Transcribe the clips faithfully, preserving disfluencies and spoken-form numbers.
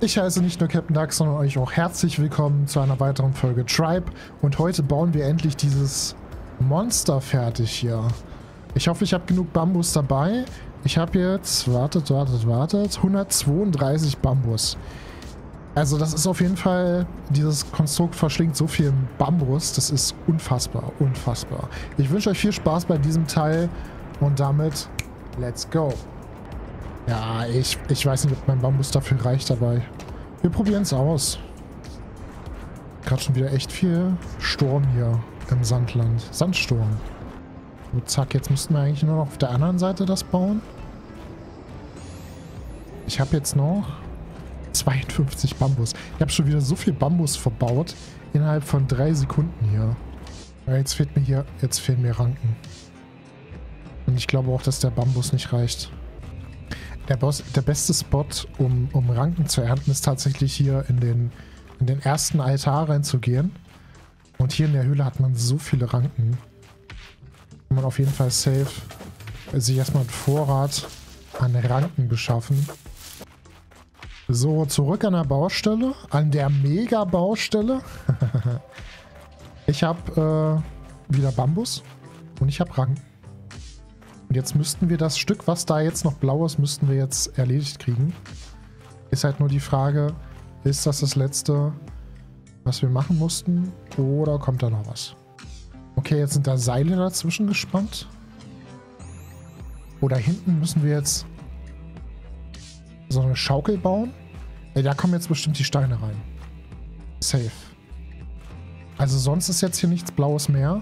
Ich heiße nicht nur Captain Dax, sondern euch auch herzlich willkommen zu einer weiteren Folge Tribe. Und heute bauen wir endlich dieses Monster fertig hier. Ich hoffe, ich habe genug Bambus dabei. Ich habe jetzt, wartet, wartet, wartet, hundertzweiunddreißig Bambus. Also das ist auf jeden Fall, dieses Konstrukt verschlingt so viel Bambus, das ist unfassbar, unfassbar. Ich wünsche euch viel Spaß bei diesem Teil und damit, let's go. Ja, ich, ich weiß nicht, ob mein Bambus dafür reicht, aber wir probieren es aus. Gerade schon wieder echt viel Sturm hier im Sandland. Sandsturm. So, zack, jetzt müssten wir eigentlich nur noch auf der anderen Seite das bauen. Ich habe jetzt noch zweiundfünfzig Bambus. Ich habe schon wieder so viel Bambus verbaut innerhalb von drei Sekunden hier. Ja, jetzt fehlt mir hier, jetzt fehlen mir Ranken. Und ich glaube auch, dass der Bambus nicht reicht. Der, Boss, der beste Spot, um, um Ranken zu ernten, ist tatsächlich hier in den, in den ersten Altar reinzugehen. Und hier in der Höhle hat man so viele Ranken. Kann man auf jeden Fall safe sich erstmal einen Vorrat an Ranken beschaffen. So, zurück an der Baustelle. An der Mega-Baustelle. Ich habe äh, wieder Bambus und ich habe Ranken. Und jetzt müssten wir das Stück, was da jetzt noch blau ist, müssten wir jetzt erledigt kriegen. Ist halt nur die Frage, ist das das letzte, was wir machen mussten? Oder kommt da noch was? Okay, jetzt sind da Seile dazwischen gespannt. Oder hinten müssen wir jetzt so eine Schaukel bauen. Ja, da kommen jetzt bestimmt die Steine rein. Safe. Also sonst ist jetzt hier nichts Blaues mehr.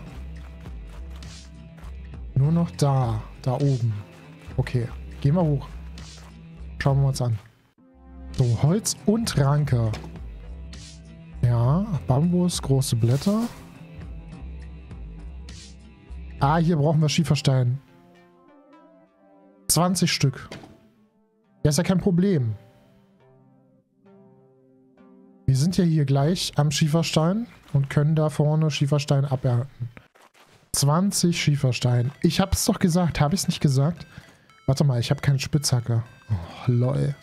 Nur noch da. Da oben. Okay. Gehen wir hoch. Schauen wir uns an. So, Holz und Ranke. Ja, Bambus, große Blätter. Ah, hier brauchen wir Schieferstein. zwanzig Stück. Ja, ist ja kein Problem. Wir sind ja hier gleich am Schieferstein und können da vorne Schieferstein abernten. zwanzig Schieferstein. Ich hab's doch gesagt. Habe ich es nicht gesagt? Warte mal, ich habe keine Spitzhacke. Oh, lol.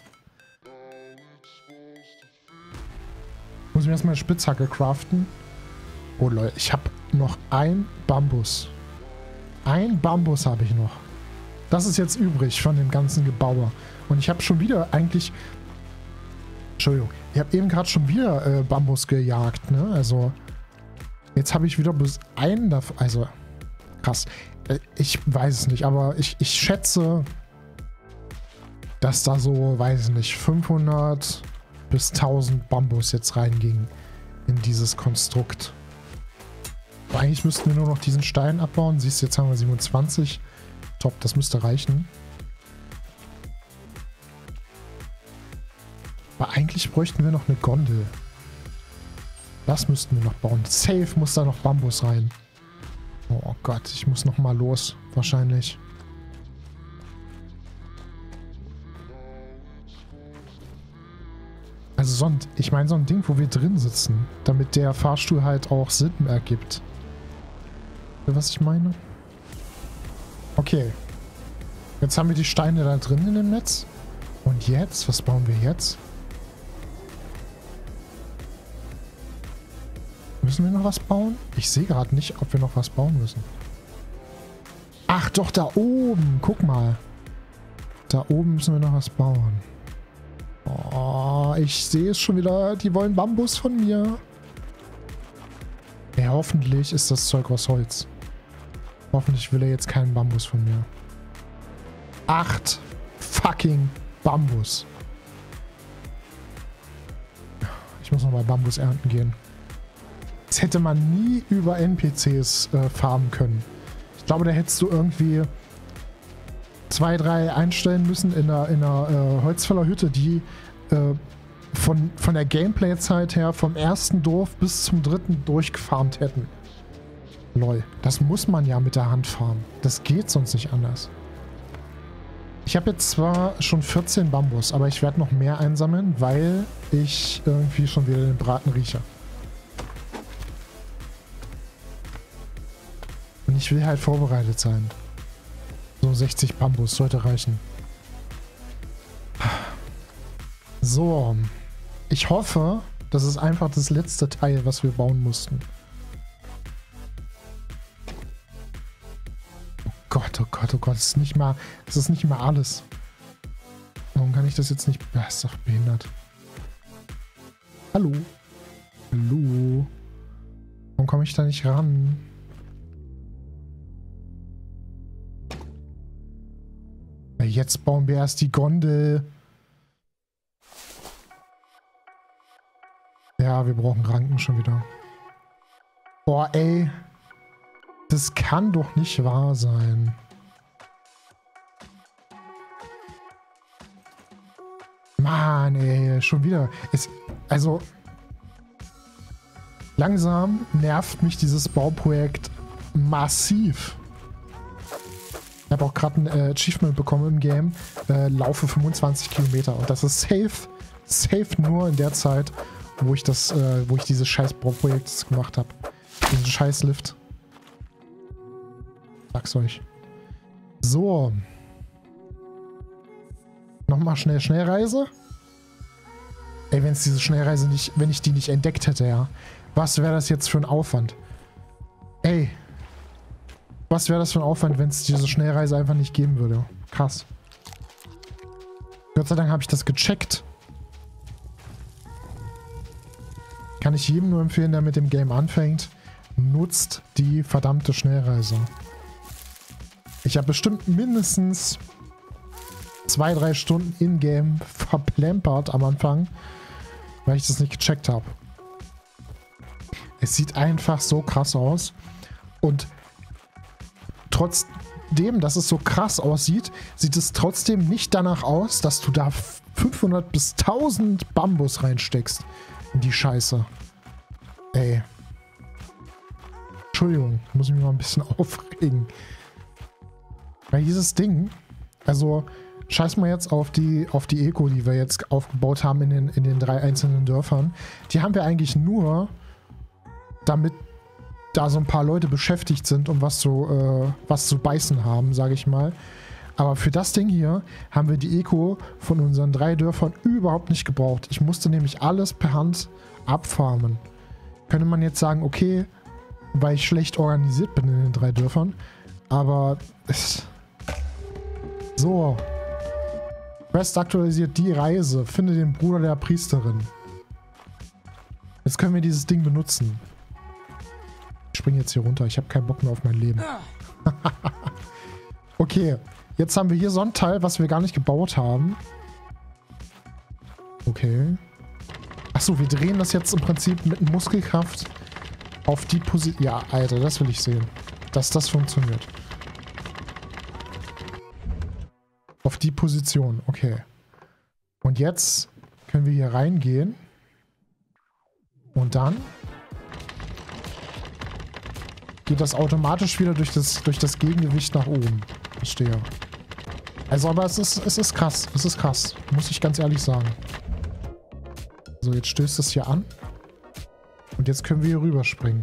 Muss ich erstmal eine Spitzhacke craften? Oh, lol. Ich habe noch ein Bambus. Ein Bambus habe ich noch. Das ist jetzt übrig von dem ganzen Gebaue. Und ich habe schon wieder eigentlich... Entschuldigung. Ich habe eben gerade schon wieder äh, Bambus gejagt, ne? Also... Jetzt habe ich wieder bloß einen davon. Also, krass. Ich weiß es nicht, aber ich, ich schätze, dass da so, weiß ich nicht, fünfhundert bis tausend Bambus jetzt reinging in dieses Konstrukt. Aber eigentlich müssten wir nur noch diesen Stein abbauen. Siehst du, jetzt haben wir siebenundzwanzig. Top, das müsste reichen. Aber eigentlich bräuchten wir noch eine Gondel. Das müssten wir noch bauen. Safe muss da noch Bambus rein. Oh Gott, ich muss noch mal los. Wahrscheinlich. Also so ein, ich meine so ein Ding, wo wir drin sitzen. Damit der Fahrstuhl halt auch Sinn ergibt. Was ich meine? Okay. Jetzt haben wir die Steine da drin in dem Netz. Und jetzt? Was bauen wir jetzt? Müssen wir noch was bauen? Ich sehe gerade nicht, ob wir noch was bauen müssen. Ach doch, da oben. Guck mal. Da oben müssen wir noch was bauen. Oh, ich sehe es schon wieder. Die wollen Bambus von mir. Ja, hoffentlich ist das Zeug aus Holz. Hoffentlich will er jetzt keinen Bambus von mir. Acht fucking Bambus. Ich muss nochmal Bambus ernten gehen. Das hätte man nie über N P Cs äh, farmen können. Ich glaube, da hättest du irgendwie zwei, drei einstellen müssen in einer, in einer äh, Holzfällerhütte, die äh, von, von der Gameplay-Zeit her vom ersten Dorf bis zum dritten durchgefarmt hätten. Lol, das muss man ja mit der Hand farmen. Das geht sonst nicht anders. Ich habe jetzt zwar schon vierzehn Bambus, aber ich werde noch mehr einsammeln, weil ich irgendwie schon wieder den Braten rieche. Und ich will halt vorbereitet sein. So, sechzig Bambus sollte reichen. So. Ich hoffe, das ist einfach das letzte Teil, was wir bauen mussten. Oh Gott, oh Gott, oh Gott. Das ist nicht mal, das ist nicht mal alles. Warum kann ich das jetzt nicht... Das ist doch behindert. Hallo? Hallo? Warum komme ich da nicht ran? Ja, jetzt bauen wir erst die Gondel. Ja, wir brauchen Ranken schon wieder. Boah, ey. Das kann doch nicht wahr sein. Mann, ey, schon wieder. Es, also, langsam nervt mich dieses Bauprojekt massiv. Ich habe auch gerade ein äh, Achievement bekommen im Game. Äh, laufe fünfundzwanzig Kilometer. Und das ist safe, safe nur in der Zeit, wo ich das, äh, wo ich dieses scheiß Bauprojekt gemacht habe. Diesen scheiß Lift. Sag's euch. So. Nochmal schnell Schnellreise. Ey, wenn es diese Schnellreise nicht, wenn ich die nicht entdeckt hätte, ja. Was wäre das jetzt für ein Aufwand? Ey. Was wäre das für ein Aufwand, wenn es diese Schnellreise einfach nicht geben würde? Krass. Gott sei Dank habe ich das gecheckt. Kann ich jedem nur empfehlen, der mit dem Game anfängt. Nutzt die verdammte Schnellreise. Ich habe bestimmt mindestens zwei, drei Stunden in-game verplempert am Anfang, weil ich das nicht gecheckt habe. Es sieht einfach so krass aus. Und trotzdem, dass es so krass aussieht, sieht es trotzdem nicht danach aus, dass du da fünfhundert bis tausend Bambus reinsteckst in die Scheiße. Ey. Entschuldigung, ich muss mich mal ein bisschen aufregen. Weil dieses Ding, also scheiß mal jetzt auf die, auf die Eco, die wir jetzt aufgebaut haben in den, in den drei einzelnen Dörfern. Die haben wir eigentlich nur, damit da so ein paar Leute beschäftigt sind und was zu, äh, was zu beißen haben, sage ich mal. Aber für das Ding hier haben wir die Eco von unseren drei Dörfern überhaupt nicht gebraucht. Ich musste nämlich alles per Hand abfarmen. Könnte man jetzt sagen, okay, weil ich schlecht organisiert bin in den drei Dörfern. Aber es... So. Quest aktualisiert die Reise. Finde den Bruder der Priesterin. Jetzt können wir dieses Ding benutzen. Ich springe jetzt hier runter. Ich habe keinen Bock mehr auf mein Leben. Okay. Jetzt haben wir hier so ein Teil, was wir gar nicht gebaut haben. Okay. Achso, wir drehen das jetzt im Prinzip mit Muskelkraft auf die Position. Ja, Alter, das will ich sehen. Dass das funktioniert. Auf die Position, okay. Und jetzt können wir hier reingehen. Und dann geht das automatisch wieder durch das, durch das Gegengewicht nach oben. Verstehe. Also, aber es ist, es ist krass. Es ist krass. Muss ich ganz ehrlich sagen. So, jetzt stößt es hier an. Und jetzt können wir hier rüberspringen.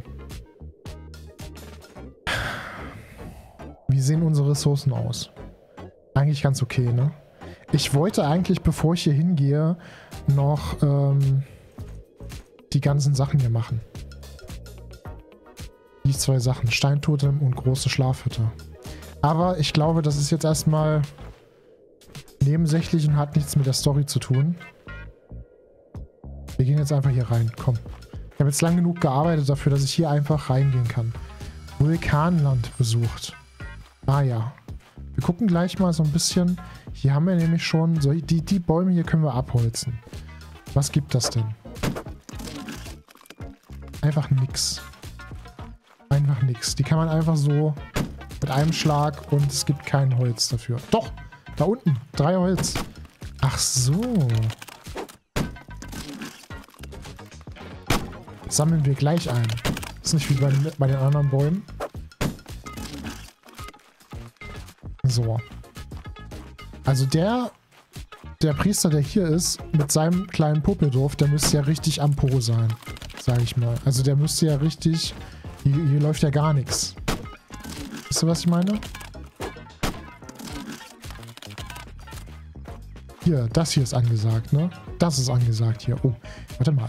Wie sehen unsere Ressourcen aus? Eigentlich ganz okay, ne? Ich wollte eigentlich, bevor ich hier hingehe, noch ähm, die ganzen Sachen hier machen. Die zwei Sachen. Steintotem und große Schlafhütte. Aber ich glaube, das ist jetzt erstmal nebensächlich und hat nichts mit der Story zu tun. Wir gehen jetzt einfach hier rein. Komm. Ich habe jetzt lang genug gearbeitet dafür, dass ich hier einfach reingehen kann. Vulkanland besucht. Ah ja. Wir gucken gleich mal so ein bisschen. Hier haben wir nämlich schon... So, die, die Bäume hier können wir abholzen. Was gibt das denn? Einfach nix. Einfach nix. Die kann man einfach so mit einem Schlag und es gibt kein Holz dafür. Doch! Da unten. Drei Holz. Ach so. Sammeln wir gleich ein. Ist nicht wie bei, bei den anderen Bäumen. So. Also der, der Priester, der hier ist, mit seinem kleinen Puppeldorf, der müsste ja richtig am Po sein. Sag ich mal. Also der müsste ja richtig... Hier, hier läuft ja gar nichts. Wisst ihr, was ich meine? Hier, das hier ist angesagt, ne? Das ist angesagt hier. Oh, warte mal.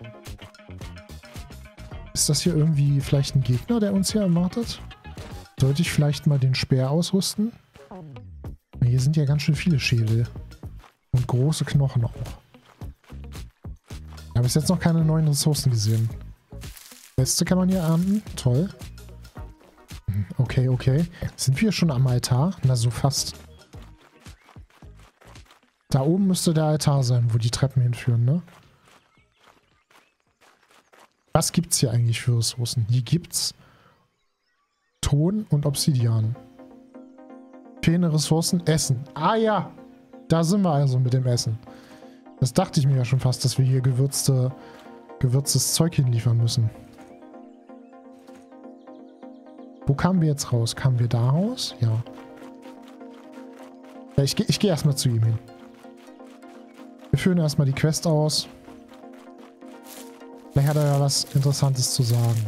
Ist das hier irgendwie vielleicht ein Gegner, der uns hier erwartet? Sollte ich vielleicht mal den Speer ausrüsten? Hier sind ja ganz schön viele Schädel. Und große Knochen auch. Ich habe bis jetzt noch keine neuen Ressourcen gesehen. Weste kann man hier ernten. Toll. Okay, okay. Sind wir schon am Altar? Na, so fast. Da oben müsste der Altar sein, wo die Treppen hinführen, ne? Was gibt's hier eigentlich für Ressourcen? Hier gibt's Ton und Obsidian. Fehlende Ressourcen, Essen. Ah ja, da sind wir also mit dem Essen. Das dachte ich mir ja schon fast, dass wir hier gewürzte, gewürztes Zeug hinliefern müssen. Wo kamen wir jetzt raus? Kamen wir da raus? Ja. Ja, ich gehe ich geh erstmal zu ihm hin. Wir führen erstmal die Quest aus. Vielleicht hat er ja was Interessantes zu sagen.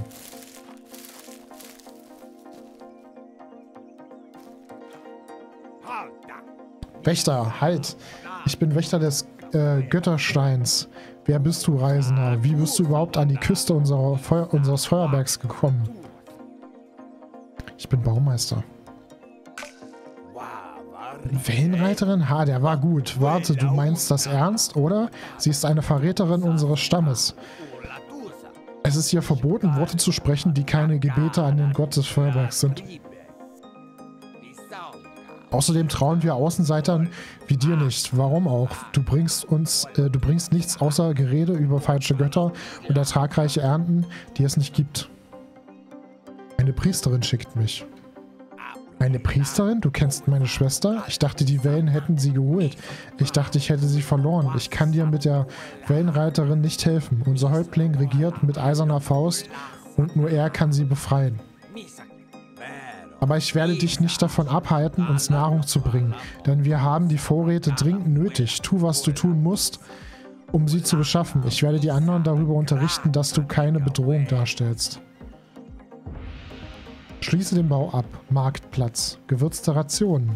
Wächter, halt! Ich bin Wächter des äh, Göttersteins. Wer bist du, Reisender? Wie bist du überhaupt an die Küste unserer Feu unseres Feuerbergs gekommen? Ich bin Baumeister. Wellenreiterin? Ha, der war gut. Warte, du meinst das ernst, oder? Sie ist eine Verräterin unseres Stammes. Es ist ihr verboten, Worte zu sprechen, die keine Gebete an den Gott des Feuerbergs sind. Außerdem trauen wir Außenseitern wie dir nicht. Warum auch? Du bringst uns, äh, du bringst nichts außer Gerede über falsche Götter und ertragreiche Ernten, die es nicht gibt. Eine Priesterin schickt mich. Eine Priesterin? Du kennst meine Schwester? Ich dachte, die Wellen hätten sie geholt. Ich dachte, ich hätte sie verloren. Ich kann dir mit der Wellenreiterin nicht helfen. Unser Häuptling regiert mit eiserner Faust und nur er kann sie befreien. Aber ich werde dich nicht davon abhalten, uns Nahrung zu bringen, denn wir haben die Vorräte dringend nötig. Tu, was du tun musst, um sie zu beschaffen. Ich werde die anderen darüber unterrichten, dass du keine Bedrohung darstellst. Schließe den Bau ab. Marktplatz. Gewürzte Rationen.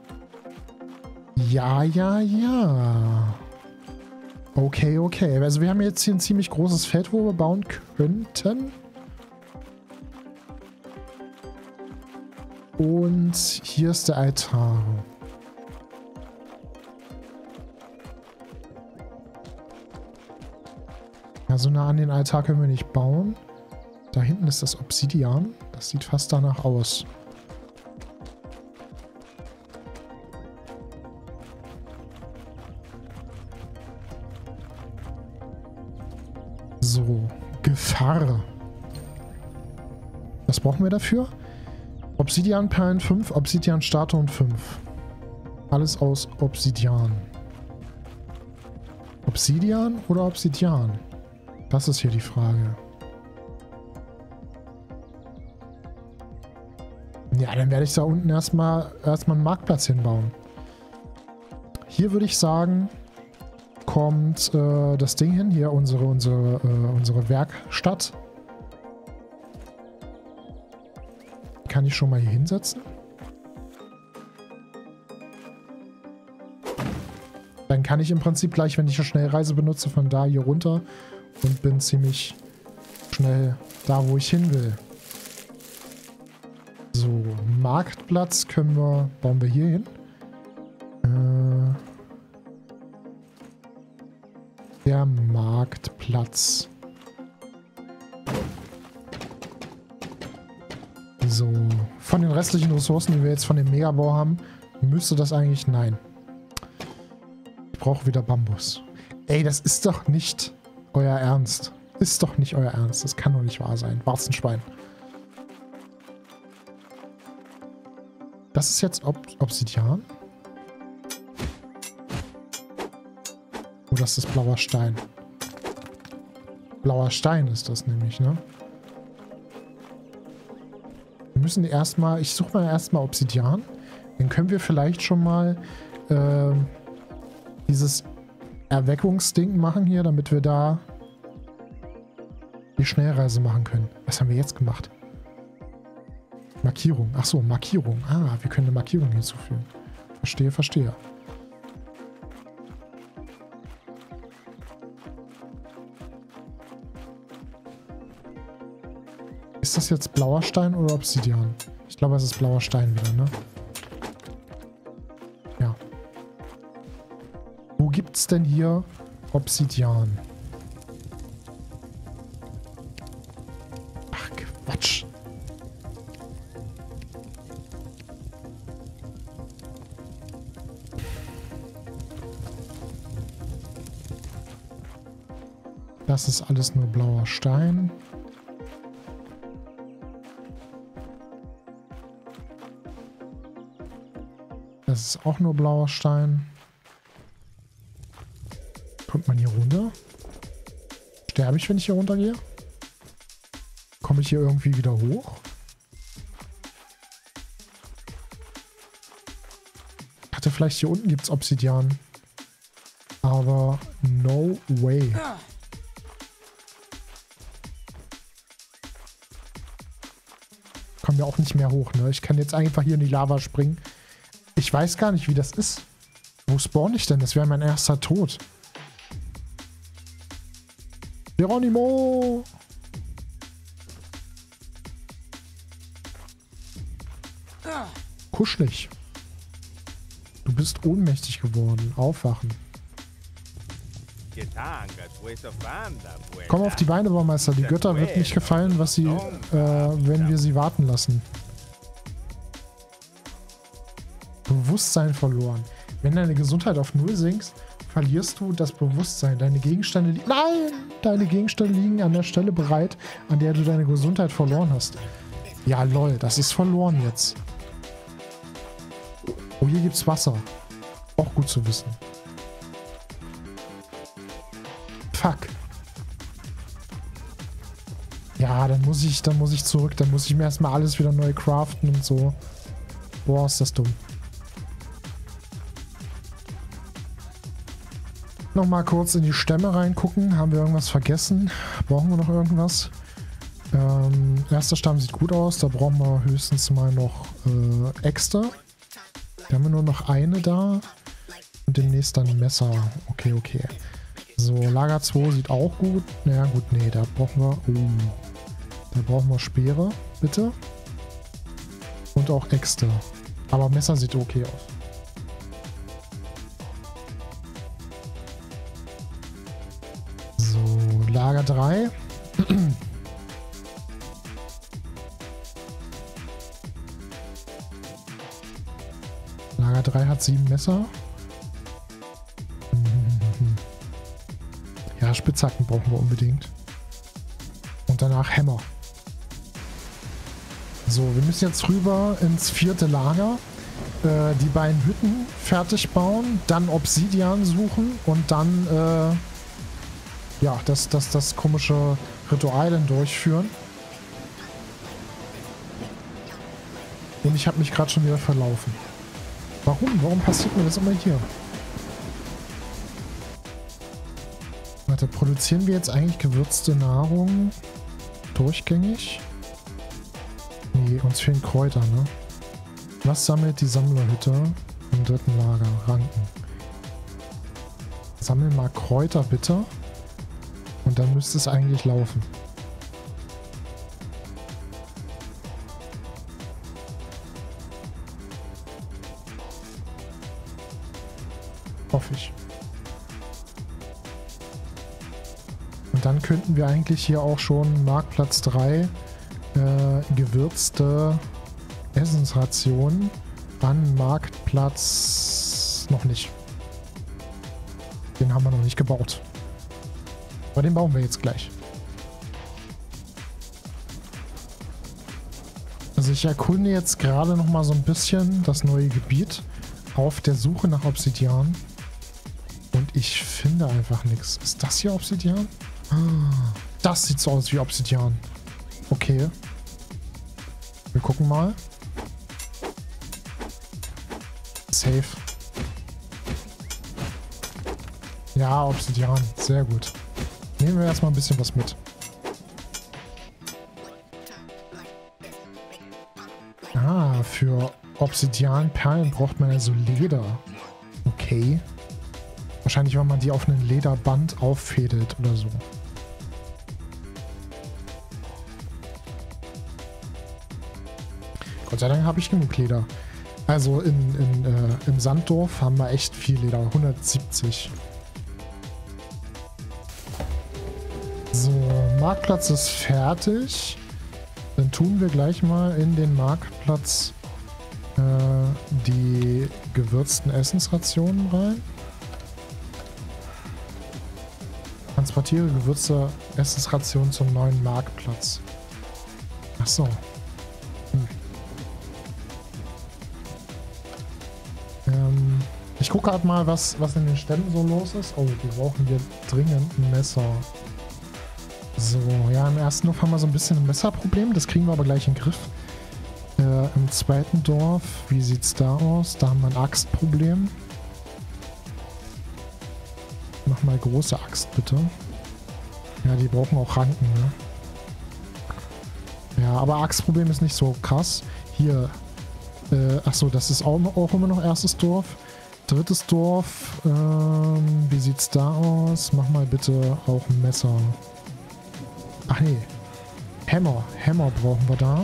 Ja, ja, ja. Okay, okay. Also wir haben jetzt hier ein ziemlich großes Feld, wo wir bauen könnten. Und hier ist der Altar. Ja, so nah an den Altar können wir nicht bauen. Da hinten ist das Obsidian. Das sieht fast danach aus. So, Gefahr. Was brauchen wir dafür? Obsidianperlen fünf, Obsidian-Statuen fünf. Alles aus Obsidian. Obsidian oder Obsidian? Das ist hier die Frage. Ja, dann werde ich da unten erstmal erstmal einen Marktplatz hinbauen. Hier würde ich sagen, kommt äh, das Ding hin. Hier unsere, unsere, äh, unsere Werkstatt. Kann ich schon mal hier hinsetzen? Dann kann ich im Prinzip gleich, wenn ich eine Schnellreise benutze, von da hier runter und bin ziemlich schnell da, wo ich hin will. So, Marktplatz können wir, bauen wir hier hin. Äh, der Marktplatz. So, von den restlichen Ressourcen, die wir jetzt von dem Megabau haben, müsste das eigentlich... Nein. Ich brauche wieder Bambus. Ey, das ist doch nicht euer Ernst. Ist doch nicht euer Ernst. Das kann doch nicht wahr sein. Warzenschwein. Das ist jetzt Ob Obsidian? Oh, das ist blauer Stein. Blauer Stein ist das nämlich, ne? Wir müssen erstmal, ich suche mal erstmal Obsidian. Dann können wir vielleicht schon mal äh, dieses Erweckungsding machen hier, damit wir da die Schnellreise machen können. Was haben wir jetzt gemacht? Markierung. Ach so, Markierung. Ah, wir können eine Markierung hinzufügen. Verstehe, verstehe. Ist das jetzt blauer Stein oder Obsidian? Ich glaube, es ist blauer Stein wieder, ne? Ja. Wo gibt's denn hier Obsidian? Ach, Quatsch. Das ist alles nur blauer Stein. Das ist auch nur blauer Stein. Kommt man hier runter? Sterbe ich, wenn ich hier runtergehe? Komme ich hier irgendwie wieder hoch? Ich hatte vielleicht hier unten gibt es Obsidian. Aber no way. Kommen wir auch nicht mehr hoch, ne? Ich kann jetzt einfach hier in die Lava springen. Ich weiß gar nicht, wie das ist. Wo spawn ich denn? Das wäre mein erster Tod. Geronimo! Kuschelig. Du bist ohnmächtig geworden. Aufwachen. Komm auf die Beine, Baumeister. Die Götter wird nicht gefallen, was sie, äh, wenn wir sie warten lassen. Bewusstsein verloren. Wenn deine Gesundheit auf Null sinkst, verlierst du das Bewusstsein. Deine Gegenstände liegen... Nein! Deine Gegenstände liegen an der Stelle bereit, an der du deine Gesundheit verloren hast. Ja, lol. Das ist verloren jetzt. Oh, hier gibt's Wasser. Auch gut zu wissen. Fuck. Ja, dann muss ich, dann muss ich zurück. Dann muss ich mir erstmal alles wieder neu craften und so. Boah, ist das dumm. Nochmal kurz in die Stämme reingucken. Haben wir irgendwas vergessen? Brauchen wir noch irgendwas? Ähm, erster Stamm sieht gut aus. Da brauchen wir höchstens mal noch äh, Äxte. Da haben wir nur noch eine da. Und demnächst dann ein Messer. Okay, okay. So, Lager zwei sieht auch gut. Naja, gut, nee, da brauchen wir... Oh, da brauchen wir Speere, bitte. Und auch Äxte. Aber Messer sieht okay aus. So, Lager drei. Lager drei hat sieben Messer. Ja, Spitzhacken brauchen wir unbedingt. Und danach Hämmer. So, wir müssen jetzt rüber ins vierte Lager. Äh, die beiden Hütten fertig bauen. Dann Obsidian suchen. Und dann, äh, ja, das, das, das komische Ritual dann durchführen. Und ich habe mich gerade schon wieder verlaufen. Warum? Warum passiert mir das immer hier? Warte, produzieren wir jetzt eigentlich gewürzte Nahrung durchgängig? Nee, uns fehlen Kräuter, ne? Was sammelt die Sammlerhütte im dritten Lager? Ranken. Sammeln mal Kräuter, bitte. Und dann müsste es eigentlich laufen. Hoffe ich. Und dann könnten wir eigentlich hier auch schon Marktplatz drei äh, gewürzte Essensrationen an Marktplatz noch nicht. Den haben wir noch nicht gebaut. Aber den bauen wir jetzt gleich. Also ich erkunde jetzt gerade noch mal so ein bisschen das neue Gebiet auf der Suche nach Obsidian. Und ich finde einfach nichts. Ist das hier Obsidian? Das sieht so aus wie Obsidian. Okay. Wir gucken mal. Safe. Ja, Obsidian. Sehr gut. Nehmen wir erstmal ein bisschen was mit. Ah, für Obsidianperlen braucht man also Leder. Okay. Wahrscheinlich, wenn man die auf einen Lederband auffädelt oder so. Gott sei Dank habe ich genug Leder. Also in, in, äh, im Sanddorf haben wir echt viel Leder. hundertsiebzig. So, Marktplatz ist fertig. Dann tun wir gleich mal in den Marktplatz äh, die gewürzten Essensrationen rein. Transportiere gewürzte Essensrationen zum neuen Marktplatz. Ach so. Hm. Ähm, ich gucke gerade mal, was, was in den Ständen so los ist. Oh, wir brauchen hier dringend ein Messer. So, ja, im ersten Dorf haben wir so ein bisschen ein Messerproblem. Das kriegen wir aber gleich in den Griff. Äh, im zweiten Dorf, wie sieht's da aus? Da haben wir ein Axtproblem. Mach mal große Axt, bitte. Ja, die brauchen auch Ranken, ne? Ja, aber Axtproblem ist nicht so krass. Hier, äh, achso, das ist auch, auch immer noch erstes Dorf. Drittes Dorf, ähm, wie sieht's da aus? Mach mal bitte auch ein Messer. Ach nee, Hammer, Hammer brauchen wir da.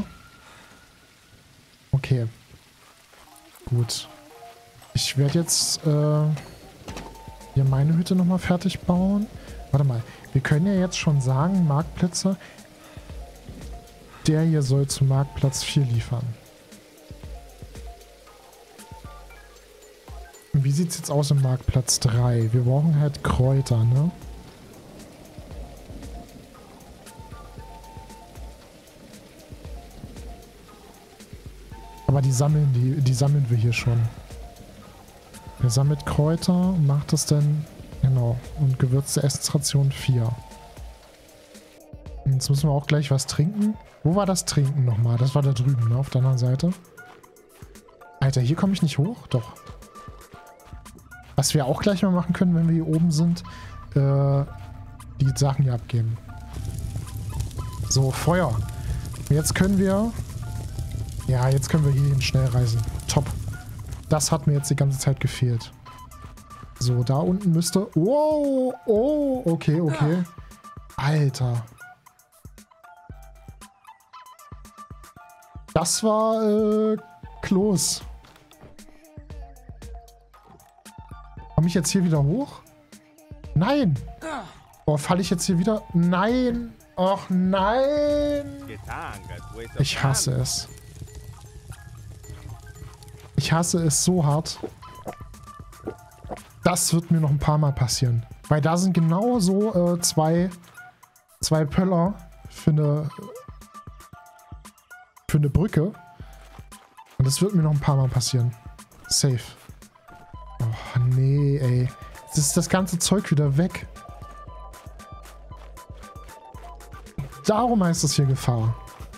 Okay. Gut. Ich werde jetzt, äh, hier meine Hütte nochmal fertig bauen. Warte mal, wir können ja jetzt schon sagen, Marktplätze, der hier soll zu Marktplatz vier liefern. Wie sieht es jetzt aus im Marktplatz drei? Wir brauchen halt Kräuter, ne? Aber die sammeln, die, die sammeln wir hier schon. Er sammelt Kräuter, macht das dann, genau, und gewürzte Essensration vier. Jetzt müssen wir auch gleich was trinken. Wo war das Trinken nochmal? Das war da drüben, ne, auf der anderen Seite. Alter, hier komme ich nicht hoch? Doch. Was wir auch gleich mal machen können, wenn wir hier oben sind, äh, die Sachen hier abgeben. So, Feuer. Jetzt können wir... Ja, jetzt können wir hierhin schnell reisen. Top. Das hat mir jetzt die ganze Zeit gefehlt. So, da unten müsste... Wow! Oh, okay, okay. Alter. Das war, äh, close. Komme ich jetzt hier wieder hoch? Nein! Oh, falle ich jetzt hier wieder? Nein! Och, nein! Ich hasse es. Ich hasse es so hart. Das wird mir noch ein paar Mal passieren. Weil da sind genau so äh, zwei, zwei Pöller für eine, für eine Brücke. Und das wird mir noch ein paar Mal passieren. Safe. Oh, nee, ey. Jetzt ist das ganze Zeug wieder weg. Darum heißt es hier Gefahr.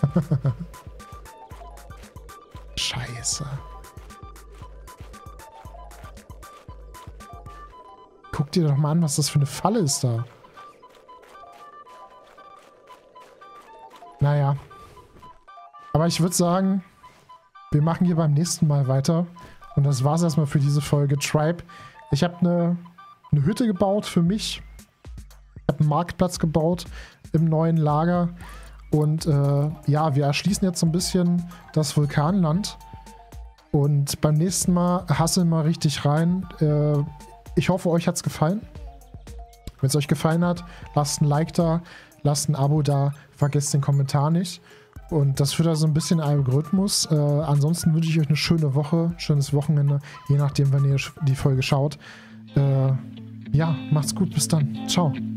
Scheiße. Guck dir doch mal an, was das für eine Falle ist da. Naja. Aber ich würde sagen, wir machen hier beim nächsten Mal weiter. Und das war's erstmal für diese Folge Tribe. Ich habe eine, eine Hütte gebaut für mich. Ich habe einen Marktplatz gebaut im neuen Lager. Und äh, ja, wir erschließen jetzt so ein bisschen das Vulkanland. Und beim nächsten Mal hasseln wir richtig rein. Äh, ich hoffe, euch hat's gefallen. Wenn es euch gefallen hat, lasst ein Like da, lasst ein Abo da, vergesst den Kommentar nicht. Und das führt also ein bisschen Algorithmus. Äh, ansonsten wünsche ich euch eine schöne Woche, schönes Wochenende, je nachdem, wann ihr die Folge schaut. Äh, ja, macht's gut, bis dann. Ciao.